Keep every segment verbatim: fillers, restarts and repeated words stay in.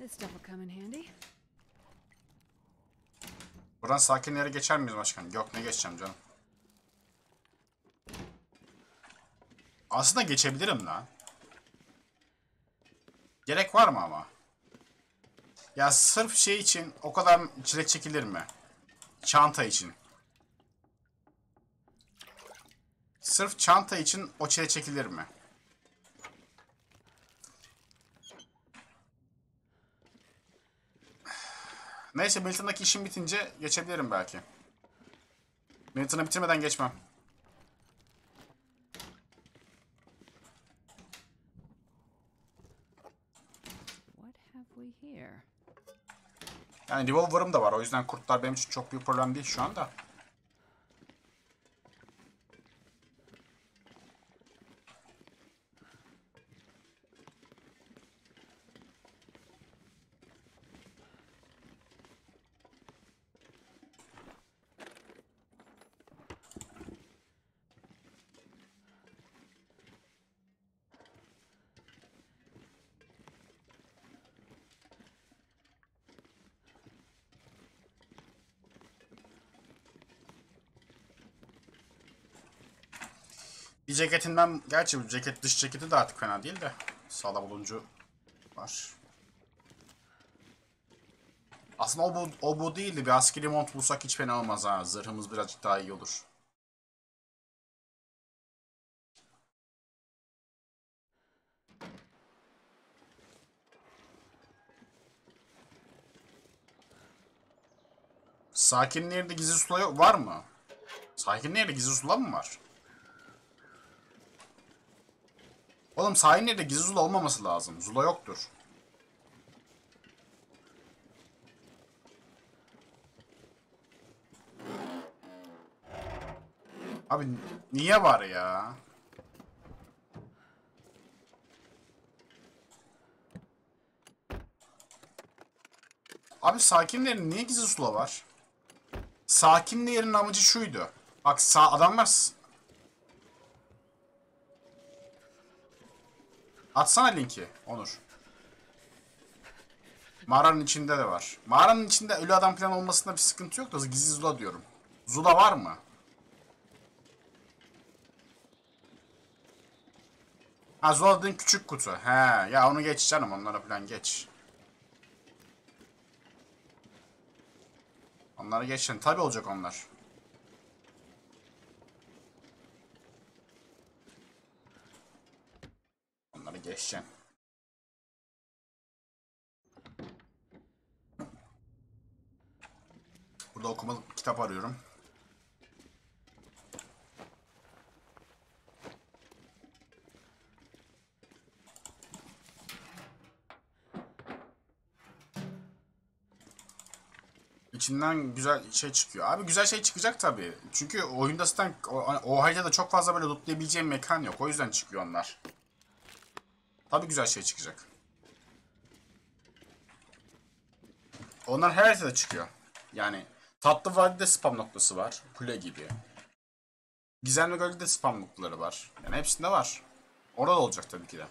This stuff will come in handy. Buradan sakinlere geçer miyiz başkan? Yok, ne geçeceğim canım. Aslında geçebilirim lan. Gerek var mı ama? Ya sırf şey için o kadar çile çekilir mi? Çanta için. Sırf çanta için o çile çekilir mi? Neyse, Milton'daki işim bitince geçebilirim belki. Milton'ı bitirmeden geçmem. What have we here? Yani revolver'ım da var, o yüzden kurtlar benim için çok büyük problem değil şu anda. Bir ceketinden, gerçi bu ceket dış ceketi de artık fena değil de sağlam oluncu var. Aslında o bu, o bu değildi. Bir askeri mont bulsak hiç fena olmaz ha. Zırhımız birazcık daha iyi olur. Sakin'in yerinde gizli sula yok, var mı? Sakin'in yerinde gizli sula mı var? Oğlum sahilin yerinde gizli zula olmaması lazım. Zula yoktur. Abi niye var ya? Abi sakinlerin yerinde niye gizli sula var? Sakinli yerin amacı şuydu. Bak sağ adamlar... Atsana linki Onur. Mağaranın içinde de var. Mağaranın içinde ölü adam falan olmasında bir sıkıntı yok da gizli zula diyorum. Zula var mı? Ha, zula dediğin küçük kutu. He ya, onu geç canım, onlara falan geç. Onları geçin. Tabi olacak onlar. Onları geçeceksin. Burada okumalık bir kitap arıyorum. İçinden güzel şey çıkıyor. Abi güzel şey çıkacak tabii. Çünkü oyunda zaten o, o haritada çok fazla böyle lootlayabileceğim mekan yok. O yüzden çıkıyor onlar. Tabii güzel şey çıkacak. Onlar her haritada çıkıyor. Yani Tatlı Vadi'de spam noktası var. Kule gibi. Gizemli Gölge'de spam noktaları var. Yani hepsinde var. Orada olacak tabii ki de.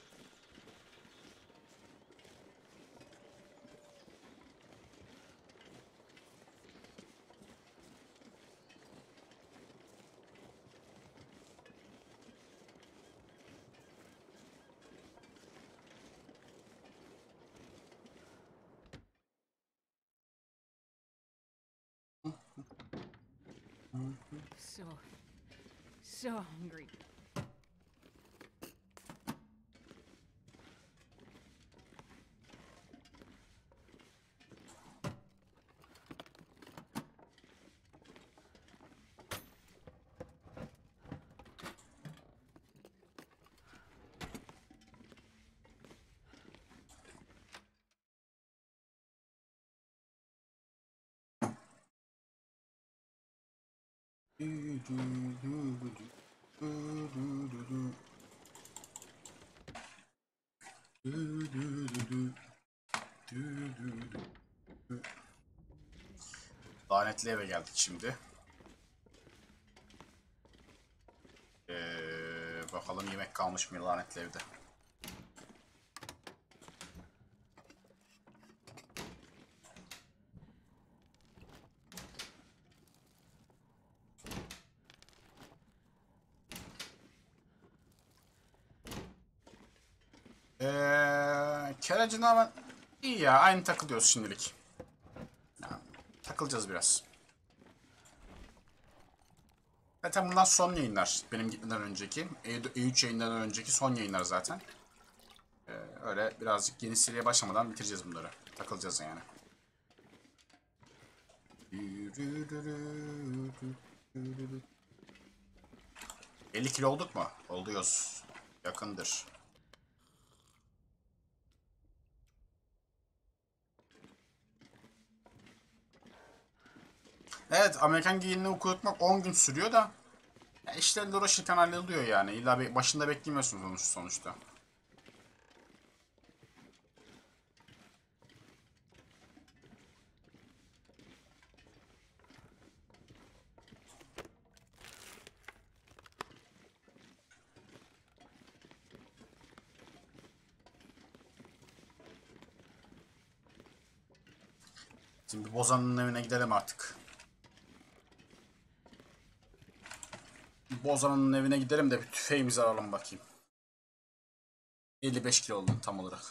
So, so hungry. Lanetli eve geldik şimdi. Ee, bakalım yemek kalmış mı lanetli evde. Ee, Keracın ama iyi ya. Aynı takılıyoruz şimdilik. Yani, takılacağız biraz. Zaten bundan son yayınlar. Benim gitmeden önceki. E üç yayından önceki son yayınlar zaten. Ee, öyle birazcık yeni seriye başlamadan bitireceğiz bunları. Takılacağız yani. elli kilo olduk mu? Oluyoruz. Yakındır. Evet, Amerikan giyinini okutmak on gün sürüyor da ya işlerle uğraşırken halloluyor yani. İlla bir başında beklemiyorsun sonuç, sonuçta. Şimdi Bozan'ın evine gidelim artık. Bozan'ın evine gidelim de bir tüfeğimizi alalım bakayım. elli beş kilo oldum tam olarak.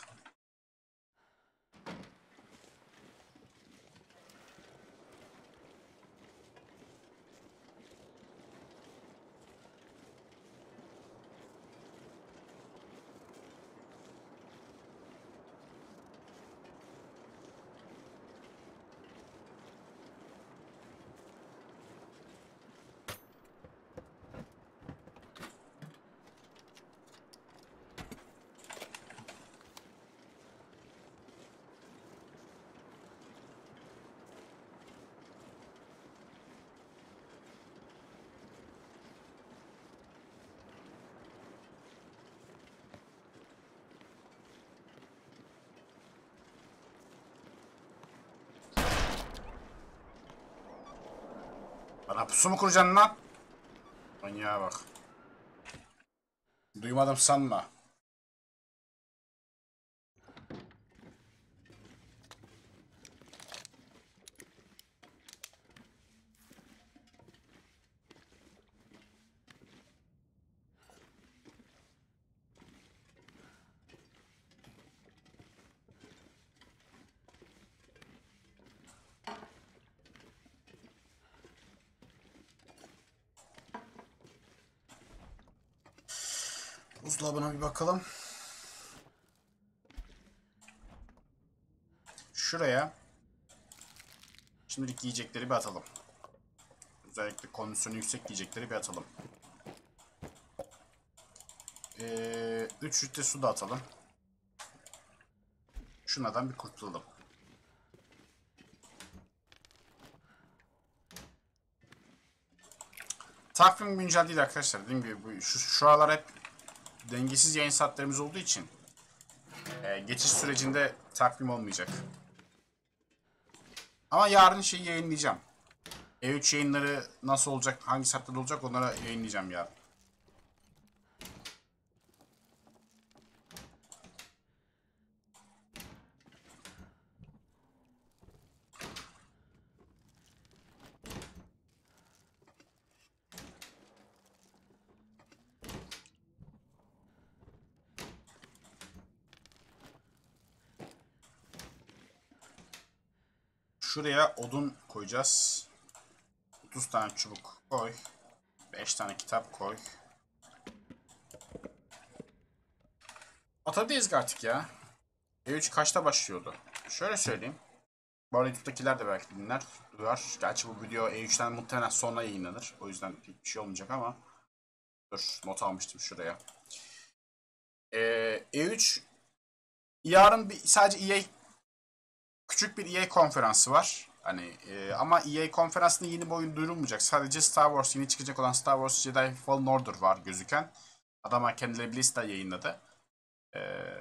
Bana pusu mu kuracaksın lan? Manyağa bak. Duymadım sanma. Buzdolabına bir bakalım. Şuraya şimdilik yiyecekleri bir atalım. Özellikle kondisyonu yüksek yiyecekleri bir atalım. Ee, üç litre su da atalım. Şunlardan bir kurtulalım. Takvim güncel değil arkadaşlar. Dediğim gibi bu, şu, şu aralar hep dengesiz yayın saatlerimiz olduğu için e, geçiş sürecinde takvim olmayacak. Ama yarın şeyi yayınlayacağım. E üç yayınları nasıl olacak, hangi saatte olacak onlara yayınlayacağım yarın. Şuraya odun koyacağız. otuz tane çubuk koy. beş tane kitap koy. Atabiliriz artık ya. E üç kaçta başlıyordu? Şöyle söyleyeyim. Bu arada YouTube'dakiler de belki dinler, duyar. Gerçi bu video E üçten muhtemelen sonra yayınlanır. O yüzden pek bir şey olmayacak ama. Dur, not almıştım şuraya. Ee, E üç yarın bir, sadece E A küçük bir E A konferansı var. Hani e, ama E A konferansında yeni bir oyun duyurulmayacak. Sadece Star Wars, yeni çıkacak olan Star Wars Jedi Fallen Order var gözüken. Adamlar kendileri bir liste yayınladı. Ee,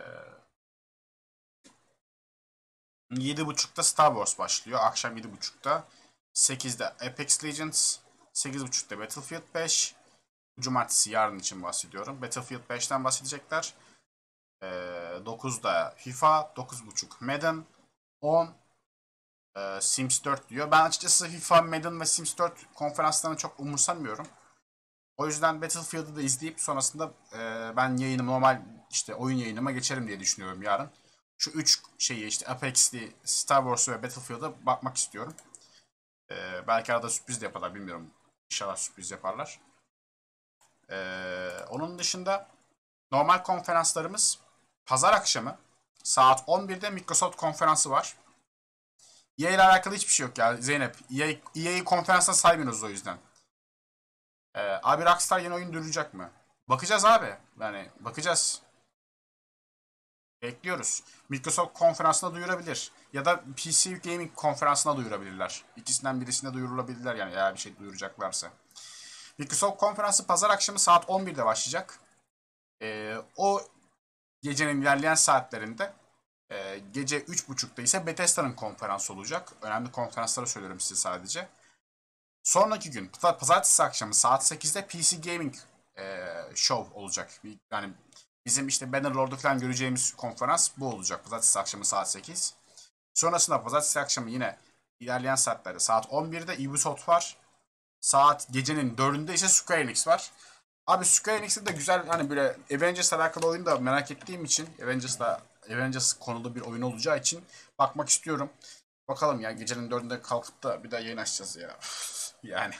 yedi buçukta Star Wars başlıyor. Akşam yedi buçukta. sekizde Apex Legends. sekiz buçukta Battlefield beş. Cumartesi yarın için bahsediyorum. Battlefield beşten bahsedecekler. Ee, dokuzda FIFA. dokuz buçuk Madden. on e, Sims dört diyor. Ben açıkçası FIFA, Madden ve Sims dört konferanslarını çok umursamıyorum. O yüzden Battlefield'ı da izleyip sonrasında e, ben yayını normal işte oyun yayınıma geçerim diye düşünüyorum yarın. Şu üç şeyi işte Apex'li, Star Wars ve Battlefield'a bakmak istiyorum. Ee, belki arada sürpriz de yaparlar bilmiyorum. İnşallah sürpriz yaparlar. Ee, onun dışında normal konferanslarımız pazar akşamı saat on birde Microsoft konferansı var. E A ile alakalı hiçbir şey yok ya Zeynep. E A, E A'yı konferansına saymıyoruz o yüzden. Ee, abi Rockstar yeni oyun duyuracak mı? Bakacağız abi. Yani bakacağız. Bekliyoruz. Microsoft konferansına duyurabilir. Ya da P C Gaming konferansına duyurabilirler. İkisinden birisinde duyurulabilirler yani eğer bir şey duyuracaklarsa. Microsoft konferansı pazar akşamı saat on birde başlayacak. Ee, o gecenin ilerleyen saatlerinde e, gece üç buçukta ise Bethesda'nın konferansı olacak. Önemli konferansları söylüyorum size sadece. Sonraki gün pazartesi akşamı saat sekizde P C Gaming e, Show olacak. Yani bizim işte Bannerlord'u falan göreceğimiz konferans bu olacak. Pazartesi akşamı saat sekiz. Sonrasında pazartesi akşamı yine ilerleyen saatlerde saat on birde Ubisoft var. Saat gecenin dördünde ise Square Enix var. Abi Square Enix'te de güzel hani böyle Avengers'la alakalı oyunu da merak ettiğim için Avengers'la Avengers konulu bir oyun olacağı için bakmak istiyorum. Bakalım ya gecenin dördünde kalkıp da bir daha yayın açacağız ya. Yani.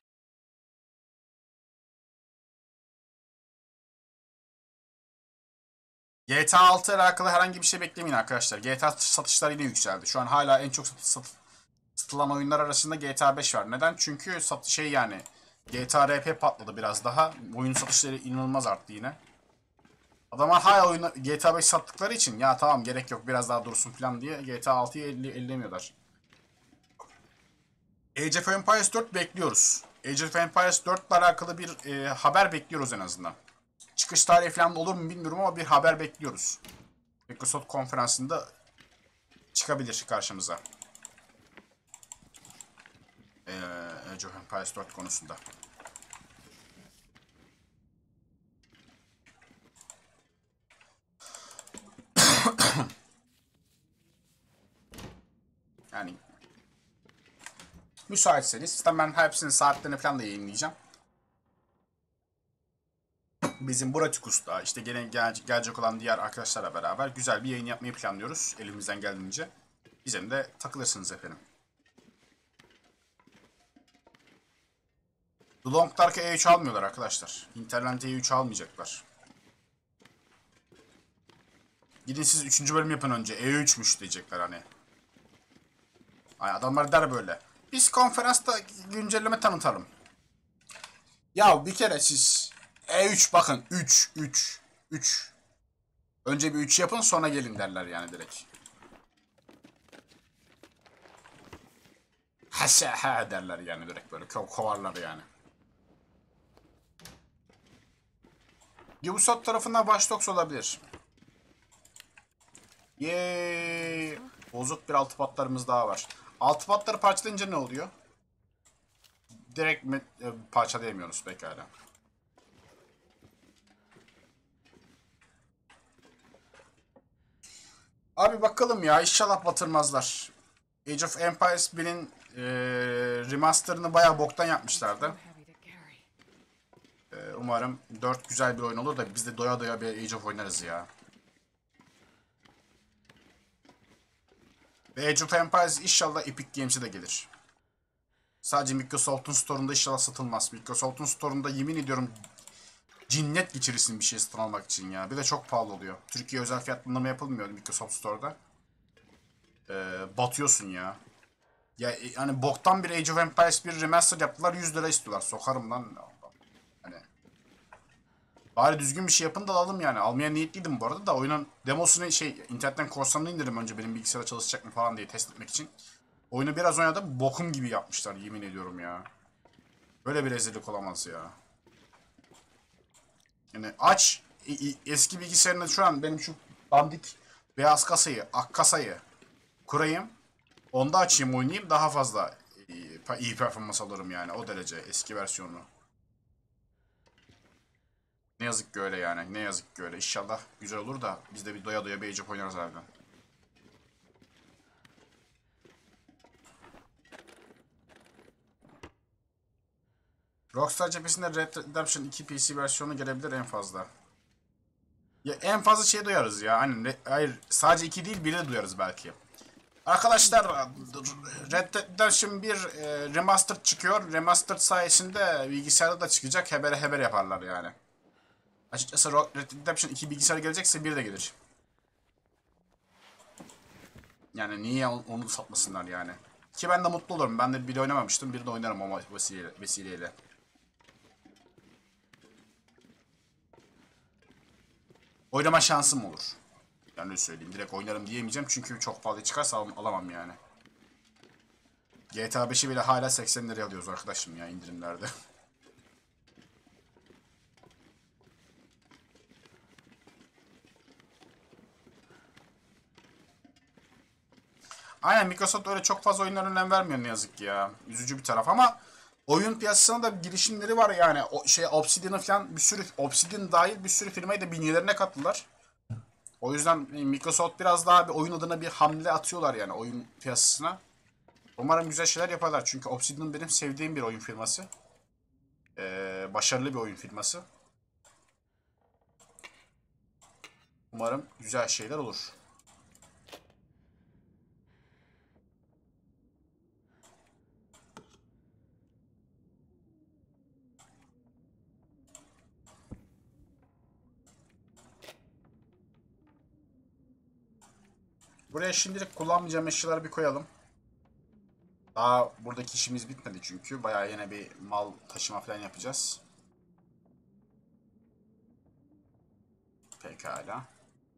G T A altı ile alakalı herhangi bir şey beklemeyin arkadaşlar. G T A satışları yine yükseldi. Şu an hala en çok satı, satı, satılan oyunlar arasında G T A beş var. Neden? Çünkü sat, şey yani G T A R P patladı biraz daha. Oyun satışları inanılmaz arttı yine. Adamlar hala oyunu G T A beş sattıkları için ya tamam gerek yok biraz daha dursun falan diye G T A altıyı elle, ellemiyorlar. Age of Empires dört bekliyoruz. Age of Empires dört ile alakalı bir e, haber bekliyoruz en azından. Çıkış tarihi falan olur mu bilmiyorum ama bir haber bekliyoruz. Microsoft konferansında çıkabilir karşımıza. Ee, Age of Empires dört konusunda. Yani müsaitseniz zaten ben hepsinin saatlerini falan da yayınlayacağım. Bizim Buratikus'ta işte gene gel gelecek olan diğer arkadaşlarla beraber güzel bir yayın yapmayı planlıyoruz elimizden geldiğince. Bizim de takılırsınız efendim. The Long Dark'a E üç almıyorlar arkadaşlar. İnternet E üç almayacaklar. Gidin siz üçüncü bölüm yapın önce. E üç'müş diyecekler hani. Hani adamlar der böyle. Biz konferansta güncelleme tanıtalım. Ya bir kere siz E üç bakın üç üç üç. Önce bir üç yapın sonra gelin derler yani direkt. Hase ha derler yani direkt böyle ko kovarlar yani. Ubisoft tarafından Watch Dogs olabilir. Yeee. Bozuk bir altı patlarımız daha var. Altı patları parçalayınca ne oluyor? Direkt mi e, parçalayamıyoruz pekala. Abi bakalım ya inşallah batırmazlar. Age of Empires bir'in e, remasterını bayağı boktan yapmışlardı. E, umarım dört güzel bir oyun olur da biz de doya doya bir Age of oynarız ya. Ve Age of Empires inşallah Epic Games'e de gelir. Sadece Microsoft'un Store'unda inşallah satılmaz. Microsoft'un Store'unda yemin ediyorum cinnet geçirirsin bir şey satın almak için ya. Bir de çok pahalı oluyor. Türkiye özel fiyatlandırma yapılmıyor Microsoft Store'da. Ee, batıyorsun ya. Ya e, hani boktan bir Age of Empires bir remaster yaptılar yüz lira istiyorlar. Sokarım lan. Hani bari düzgün bir şey yapın da alalım yani. Almaya niyetliydim bu arada da oyunun demosunu şey internetten korsanını indirdim önce benim bilgisayara çalışacak mı falan diye test etmek için. Oyunu biraz oynadım bokum gibi yapmışlar yemin ediyorum ya. Böyle bir rezillik olamaz ya. Yani aç eski bilgisayarında şu an benim şu dandik beyaz kasayı, ak kasayı kurayım. Onda açayım oynayayım daha fazla iyi performans alırım yani o derece eski versiyonu. Ne yazık ki öyle yani. Ne yazık ki öyle. İnşallah güzel olur da biz de bir doya doya bir Age of oynarız harbiden. Rockstar cephesinde Red Dead Redemption iki P C versiyonu gelebilir en fazla. Ya en fazla şey duyarız ya. Hani re- hayır sadece iki değil biri de duyarız belki. Arkadaşlar Red Dead Redemption bir e, Remastered çıkıyor. Remastered sayesinde bilgisayarda da çıkacak. Hebere heber yaparlar yani. Açıkçası Red Dead Redemption iki bilgisayar gelecekse bir de gelir. Yani niye onu satmasınlar yani. Ki ben de mutlu olurum. Ben de bir de oynamamıştım. Bir de oynarım o vesileyle. vesileyle. Oynama şansım olur. Yani öyle söyleyeyim. Direkt oynarım diyemeyeceğim. Çünkü çok pahalı çıkarsa al alamam yani. G T A beşi bile hala seksen liraya alıyoruz arkadaşım ya indirimlerde. Aynen Microsoft öyle çok fazla oyunlara önem vermiyor ne yazık ki ya. Üzücü bir taraf ama oyun piyasasına da girişimleri var yani. O şey Obsidian'ı falan bir sürü Obsidian dahil bir sürü firmayı da bünyelerine kattılar. O yüzden Microsoft biraz daha bir oyun adına bir hamle atıyorlar yani oyun piyasasına. Umarım güzel şeyler yaparlar çünkü Obsidian benim sevdiğim bir oyun firması. Ee, başarılı bir oyun firması. Umarım güzel şeyler olur. Buraya şimdilik kullanmayacağım eşyaları bir koyalım. Daha buradaki işimiz bitmedi çünkü. Bayağı yine bir mal taşıma falan yapacağız. Pekala.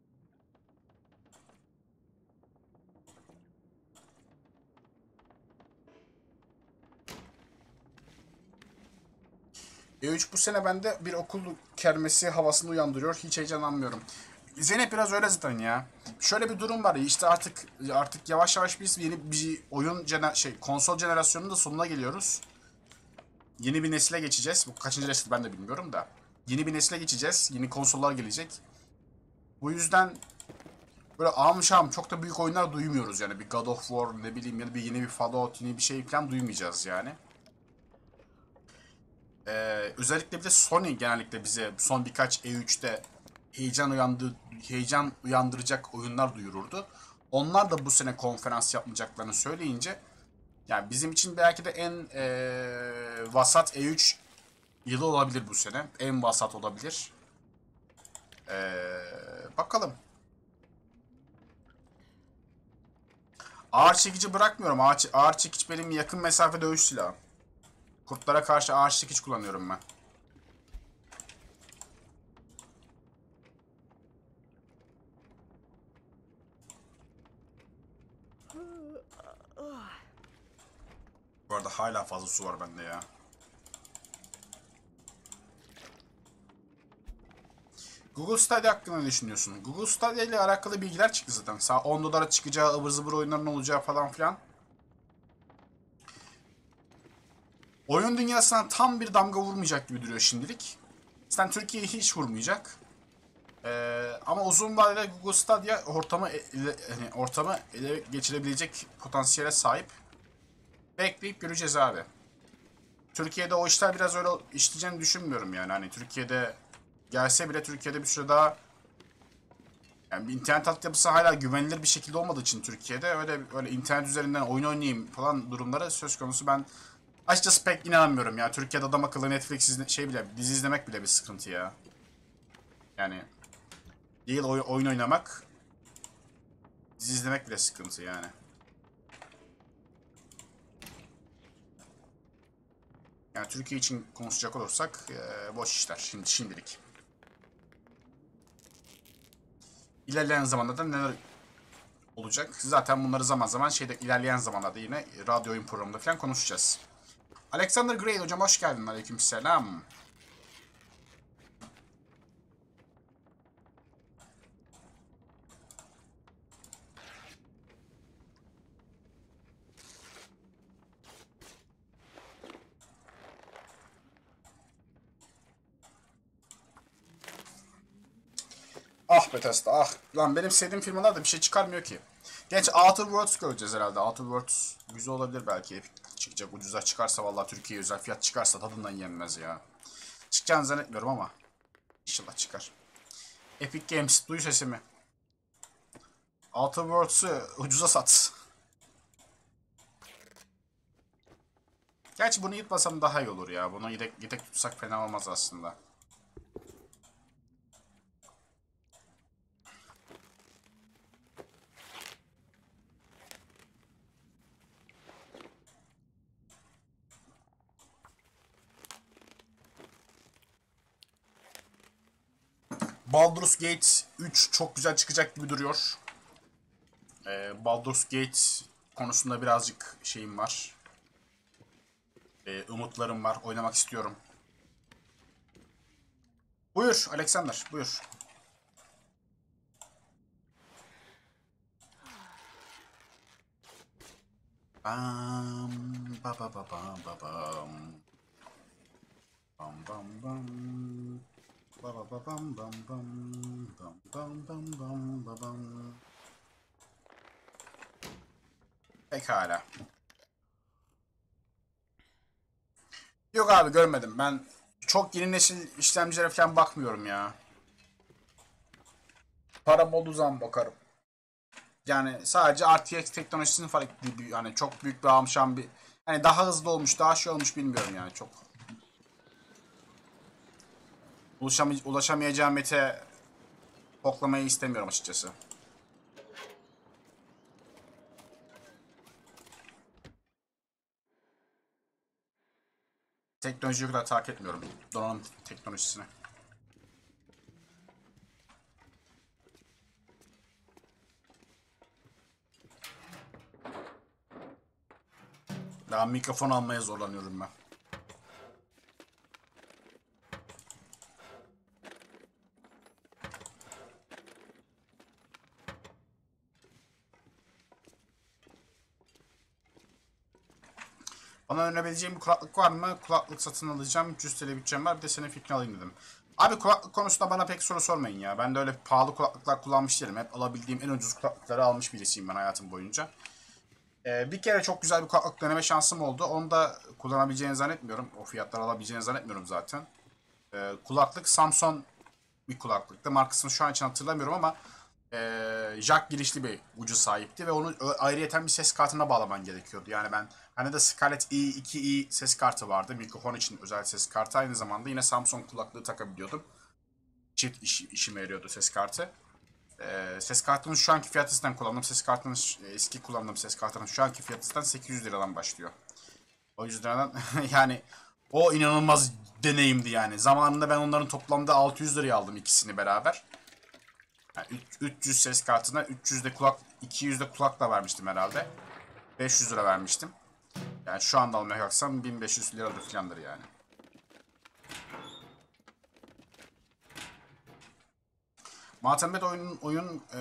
E üç bu sene bende bir okul kermesi havasını uyandırıyor. Hiç heyecanlanmıyorum. Zeynep biraz öyle zaten ya. Şöyle bir durum var ya işte artık artık yavaş yavaş biz yeni bir oyun jener şey konsol jenerasyonunun da sonuna geliyoruz. Yeni bir nesile geçeceğiz. Bu kaçıncı nesil ben de bilmiyorum da. Yeni bir nesile geçeceğiz. Yeni konsollar gelecek. Bu yüzden böyle ağam şam çok da büyük oyunlar duymuyoruz yani. Bir God of War ne bileyim ya da bir yeni bir Fallout yeni bir şey falan duymayacağız yani. Ee, özellikle bir de Sony genellikle bize son birkaç E üçte heyecan uyandı heyecan uyandıracak oyunlar duyururdu. Onlar da bu sene konferans yapmayacaklarını söyleyince yani bizim için belki de en ee, vasat E üç yılı olabilir bu sene. En vasat olabilir. Ee, bakalım. Ağır çekici bırakmıyorum. Ağır, ağır çekiç benim yakın mesafe dövüş silahım. Kurtlara karşı ağır çekiç kullanıyorum ben. Bu arada hala fazla su var bende ya. Google Stadia hakkında ne düşünüyorsun? Google Stadia ile alakalı bilgiler çıktı zaten. Sağ on dolara çıkacağı, ıvır zıvır oyunların olacağı falan filan. Oyun dünyasına tam bir damga vurmayacak gibi duruyor şimdilik. Zaten Türkiye'yi hiç vurmayacak. Ee, ama uzun vadede Google Stadia ortamı ele, hani ortamı ele geçirebilecek potansiyele sahip. Bekleyip göreceğiz abi. Türkiye'de o işler biraz öyle işleyeceğini düşünmüyorum yani. Hani Türkiye'de gelse bile Türkiye'de bir süre daha yani internet altyapısı hala güvenilir bir şekilde olmadığı için Türkiye'de öyle öyle internet üzerinden oyun oynayayım falan durumları söz konusu. Ben açıkçası pek inanamıyorum ya. Türkiye'de adam akıllı Netflix izle, şey bile dizi izlemek bile bir sıkıntı ya. Yani değil oy, oyun oynamak, dizi izlemek bile sıkıntı yani. Yani Türkiye için konuşacak olursak e, boş işler şimdi şimdilik. İlerleyen zamanlarda neler olacak? Zaten bunları zaman zaman şeyde ilerleyen zamanlarda yine radyo oyun programında falan konuşacağız. Alexander Gray hocam hoş geldin. Aleykümselam. Ah Bethesda ah. Lan benim sevdiğim firmalar da bir şey çıkarmıyor ki. Genç Outer Worlds göreceğiz herhalde. Outer Worlds güzel olabilir belki. Epic çıkacak. Ucuza çıkarsa vallahi Türkiye'ye özel fiyat çıkarsa tadından yenmez ya. Çıkacağını zannetmiyorum ama. İnşallah çıkar. Epic Games, duy sesimi. Outer Worlds'ı ucuza sat. Gerçi bunu yırtmasam daha iyi olur ya. Bunu yedek, yedek tutsak fena olmaz aslında. Baldur's Gate üç çok güzel çıkacak gibi duruyor. Ee, Baldur's Gate konusunda birazcık şeyim var. Ee, umutlarım var. Oynamak istiyorum. Buyur Alexander, buyur. Bam, ba ba ba bam, ba bam. Bam bam bam. Ba ba ba bam bam bam. Bam bam bam bam ba bam. Pekala. Yok abi, görmedim. Ben çok yeni nesil işlemcilere falan bakmıyorum ya. Param olduğu zaman bakarım. Yani sadece R T X teknolojisinin farklı bir, yani çok büyük bir amşan bir, hani daha hızlı olmuş, daha şey olmuş bilmiyorum yani çok. Ulaşamay ulaşamayacağım mete koklamayı istemiyorum açıkçası. Teknolojiyi o kadar takip etmiyorum. Donanım teknolojisini. Daha mikrofon almaya zorlanıyorum ben. Bana önerebileceğim bir kulaklık var mı? Kulaklık satın alacağım. üç yüz T L bütçem var. Bir de senin fikrini alayım dedim. Abi kulaklık konusunda bana pek soru sormayın ya. Ben de öyle pahalı kulaklıklar kullanmış değilim. Hep alabildiğim en ucuz kulaklıkları almış birisiyim ben hayatım boyunca. Ee, bir kere çok güzel bir kulaklık deneme şansım oldu. Onu da kullanabileceğini zannetmiyorum. O fiyatları alabileceğini zannetmiyorum zaten. Ee, kulaklık Samsung bir kulaklıktı. Markasını şu an için hatırlamıyorum ama ee, jack girişli bir ucu sahipti ve onu ayrıyeten bir ses kartına bağlaman gerekiyordu. Yani ben hani de Scarlett i iki i ses kartı vardı. Mikrofon için özel ses kartı. Aynı zamanda yine Samsung kulaklığı takabiliyordum. Çift iş, işime yarıyordu ses kartı. Ee, ses kartının şu anki fiyatından kullandığım ses kartının eski kullandığım ses kartının şu anki fiyatından sekiz yüz liradan başlıyor. O yüzden yani o inanılmaz deneyimdi yani. Zamanında ben onların toplamda altı yüz liraya aldım ikisini beraber. Yani üç yüz ses kartına üç yüz de kulak, iki yüz de kulak da vermiştim herhalde. beş yüz lira vermiştim. Yani şu anda almaya kalksam bin beş yüz liradır filandır yani. Matematiğe oyun oyun ee...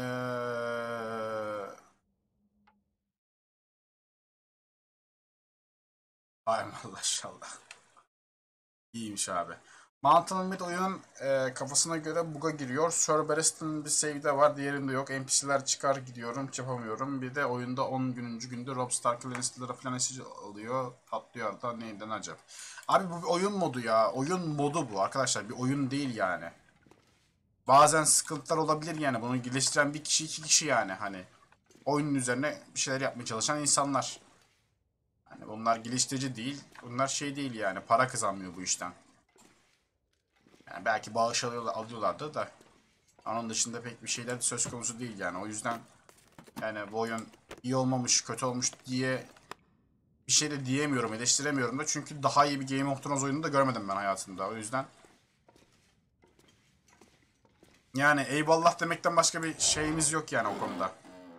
Ay maşallah. İyiymiş abi. Mountain Mid oyunun e, kafasına göre bug'a giriyor. Cerberus'ın bir save'de var, diğerinde yok. N P C'ler çıkar gidiyorum, yapamıyorum. Bir de oyunda on gününcü günde Rob Stark'ı Lannister'lara falan mesaj alıyor. Patlıyor da neyden acaba. Abi bu bir oyun modu ya. Oyun modu bu arkadaşlar. Bir oyun değil yani. Bazen sıkıntılar olabilir yani. Bunu geliştiren bir kişi, iki kişi yani hani. Oyunun üzerine bir şeyler yapmaya çalışan insanlar. Hani bunlar geliştirici değil. Bunlar şey değil yani. Para kazanmıyor bu işten. Yani belki bağış alıyorlar, alıyorlardı da onun dışında pek bir şeyler söz konusu değil yani. O yüzden yani bu oyun iyi olmamış, kötü olmuş diye bir şey de diyemiyorum, eleştiremiyorum da. Çünkü daha iyi bir Game of Thrones oyunu da görmedim ben hayatımda. O yüzden yani eyvallah demekten başka bir şeyimiz yok yani o konuda.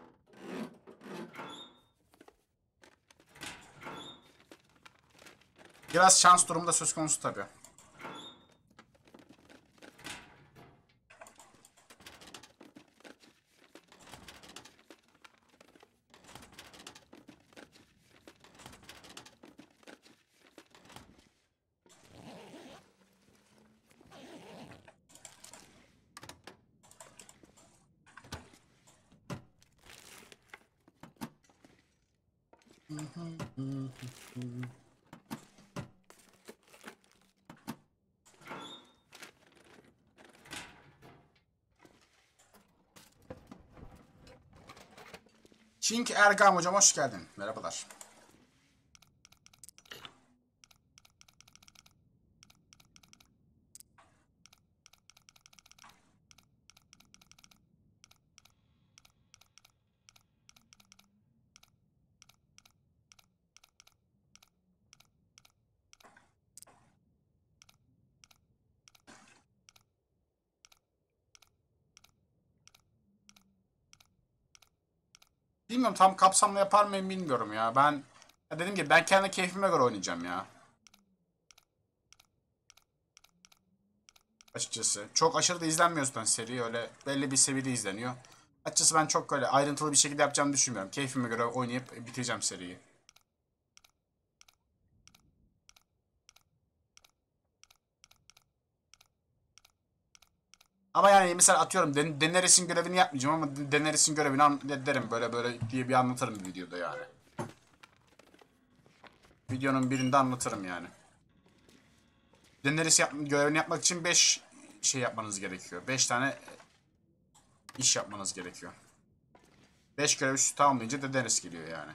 Biraz şans durumu da söz konusu tabii. King Ergam hocam hoş geldin. Merhabalar. Bilmiyorum tam kapsamlı yapar mıyım bilmiyorum ya. Ben ya dediğim gibi ben kendi keyfime göre oynayacağım ya. Açıkçası. Çok aşırı da izlenmiyor zaten seri. Öyle belli bir seviyede izleniyor. Açıkçası ben çok öyle ayrıntılı bir şekilde yapacağımı düşünmüyorum. Keyfime göre oynayıp bitireceğim seriyi. Ama yani mesela atıyorum Den Daenerys'in görevini yapmayacağım ama Daenerys'in görevini derim böyle böyle diye bir anlatırım bir videoda yani. Videonun birinde anlatırım yani. Daenerys yap görevini yapmak için beş şey yapmanız gerekiyor. beş tane iş yapmanız gerekiyor. beş görev üstü tamamlayınca Daenerys geliyor yani.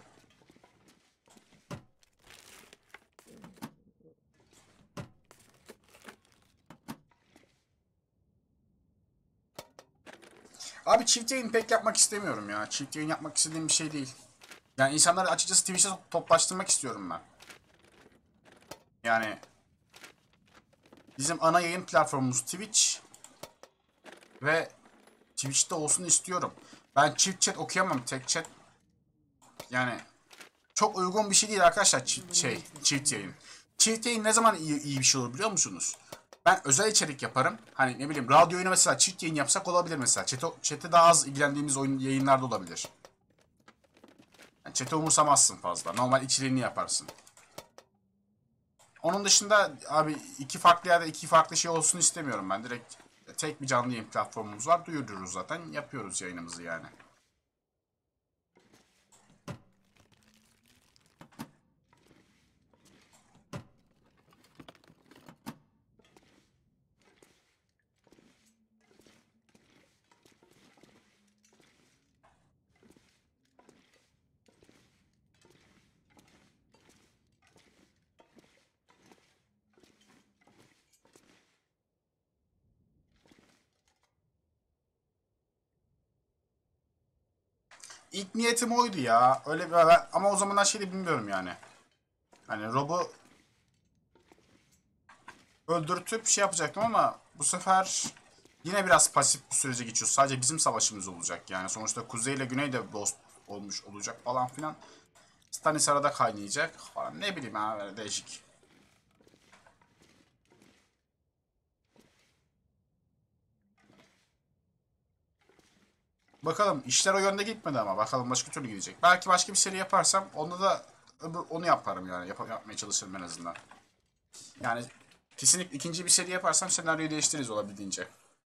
Abi çift yayın pek yapmak istemiyorum ya. Çift yayın yapmak istediğim bir şey değil. Yani insanları açıkçası Twitch'e toplaştırmak istiyorum ben. Yani bizim ana yayın platformumuz Twitch ve Twitch'te olsun istiyorum. Ben çift chat okuyamam, tek chat. Yani çok uygun bir şey değil arkadaşlar çift, şey, çift yayın. Çift yayın ne zaman iyi, iyi bir şey olur biliyor musunuz? Ben özel içerik yaparım. Hani ne bileyim radyo oyunu mesela çift yayın yapsak olabilir mesela. Chat'e, chat'e daha az ilgilendiğimiz oyun yayınlarda olabilir. Yani chat'e umursamazsın fazla. Normal içeriğini yaparsın. Onun dışında abi iki farklı yerde iki farklı şey olsun istemiyorum ben. Direkt tek bir canlı yayın platformumuz var. Duyuruyoruz zaten. Yapıyoruz yayınımızı yani. İlk niyetim oydu ya. Öyle bir ama o zamanlar şey de bilmiyorum yani. Hani Rob'u öldürtüp şey yapacaktım ama bu sefer yine biraz pasif bir sürece geçiyoruz. Sadece bizim savaşımız olacak yani. Sonuçta Kuzey ile Güney de dost olmuş olacak falan filan. Stannis arada kaynayacak falan. Ne bileyim ha böyle değişik. Bakalım işler o yönde gitmedi ama bakalım başka türlü gidecek. Belki başka bir seri yaparsam onda da onu yaparım yani. Yap yapmaya çalışırım en azından. Yani kesinlikle ikinci bir seri yaparsam senaryoyu değiştiririz olabildiğince.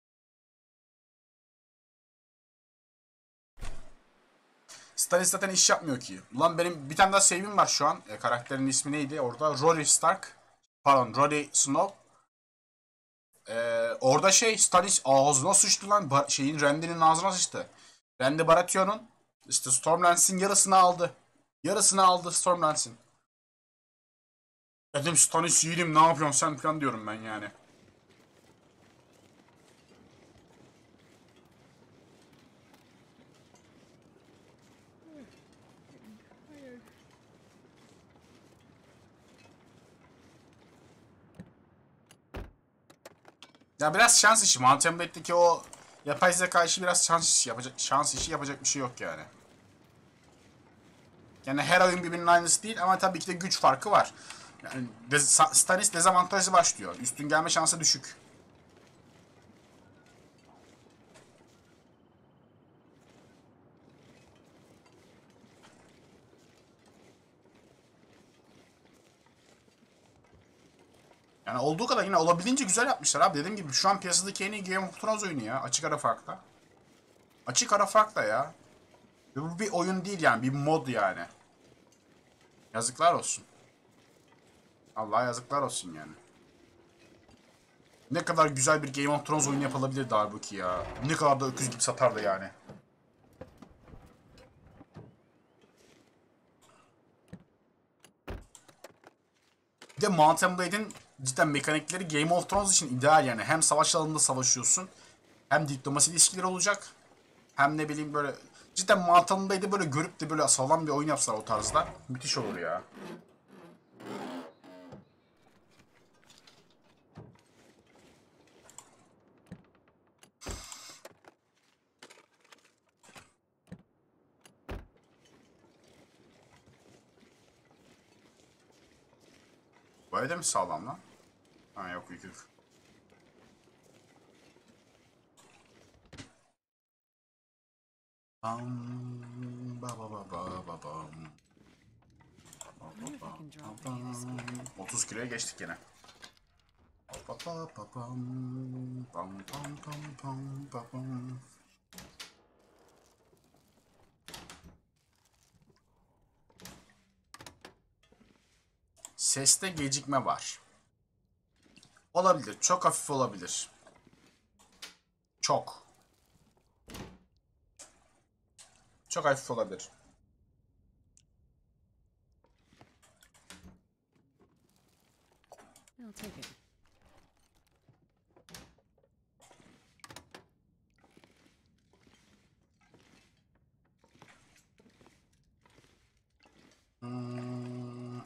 Stannis zaten iş yapmıyor ki. Ulan benim bir tane daha save'im var şu an. E, karakterin ismi neydi? Orada Rory Stark. Pardon Rory Snow. E, orada şey Stannis ağzına sıçtı lan. Ba şeyin Randy'nin ağzına sıçtı. Randy Baratheon'un işte Stormlands'in yarısını aldı. Yarısını aldı Stormlands'in. Dedim Stannis yiğidim ne yapıyorsun sen falan diyorum ben yani. Ya biraz şans işi. Mountain Blade'deki o yapay zeka işi biraz şans işi yapacak, şans işi yapacak bir şey yok yani. Yani her oyun birbirinin aynısı değil ama tabii ki de güç farkı var. Yani dez Stannis dezavantajlı başlıyor. Üstün gelme şansı düşük. Yani olduğu kadar yine olabildiğince güzel yapmışlar abi. Dediğim gibi şu an piyasadaki en iyi Game of Thrones oyunu ya. Açık ara farkla. Açık ara farkla ya. Ve bu bir oyun değil yani. Bir mod yani. Yazıklar olsun. Allah'a yazıklar olsun yani. Ne kadar güzel bir Game of Thrones oyunu yapılabilirdi halbuki ya. Ne kadar da öküz gibi satardı yani. Bir de Mount and Blade'in cidden mekanikleri Game of Thrones için ideal yani. Hem savaş alanında savaşıyorsun, hem diplomasi ilişkileri olacak, hem ne bileyim böyle cidden Mount and Blade'i böyle görüp de böyle sağlam bir oyun yapsalar o tarzda müthiş olur ya. Bu evde mi sağlam lan? Ha yok yok yok. Bam, ba ba ba ba ba bam. Ba ba ba ba bam. otuz kiloya geçtik yine. Ba ba ba bam, bam bam bam bam ba bam. Seste gecikme var. Olabilir. Çok hafif olabilir. Çok. Çok hafif olabilir. I'll take it. Hmm.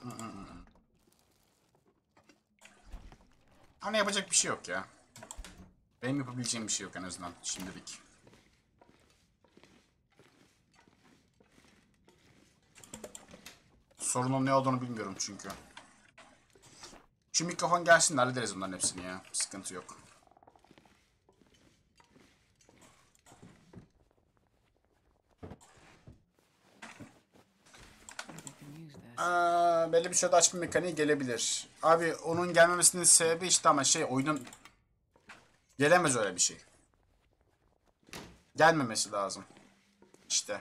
Hani yapacak bir şey yok ya. Benim yapabileceğim bir şey yok en azından şimdilik. Sorunun ne olduğunu bilmiyorum çünkü. Şu mikrofon gelsin de hallederiz bunların hepsini ya. Sıkıntı yok. Aa, belli bir şurada açma mekaniği gelebilir. Abi onun gelmemesinin sebebi işte ama şey oyunun gelemez öyle bir şey. Gelmemesi lazım. İşte.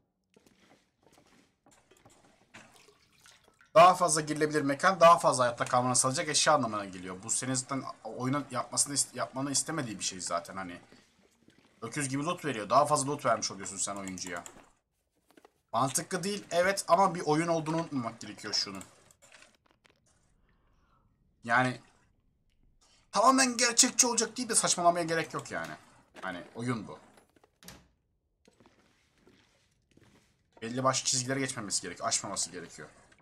Daha fazla girilebilir mekan daha fazla hayatta kalmanı sağlayacak eşya anlamına geliyor. Bu senin zaten oyunun yapmasını yapmanı istemediği bir şey zaten hani. Öküz gibi loot veriyor. Daha fazla loot vermiş oluyorsun sen oyuncuya. Mantıklı değil evet ama bir oyun olduğunu unutmamak gerekiyor şunun. Yani tamamen gerçekçi olacak değil de saçmalamaya gerek yok yani. Hani oyun bu. Belli başlı çizgilere geçmemesi gerekiyor. Aşmaması gerekiyor.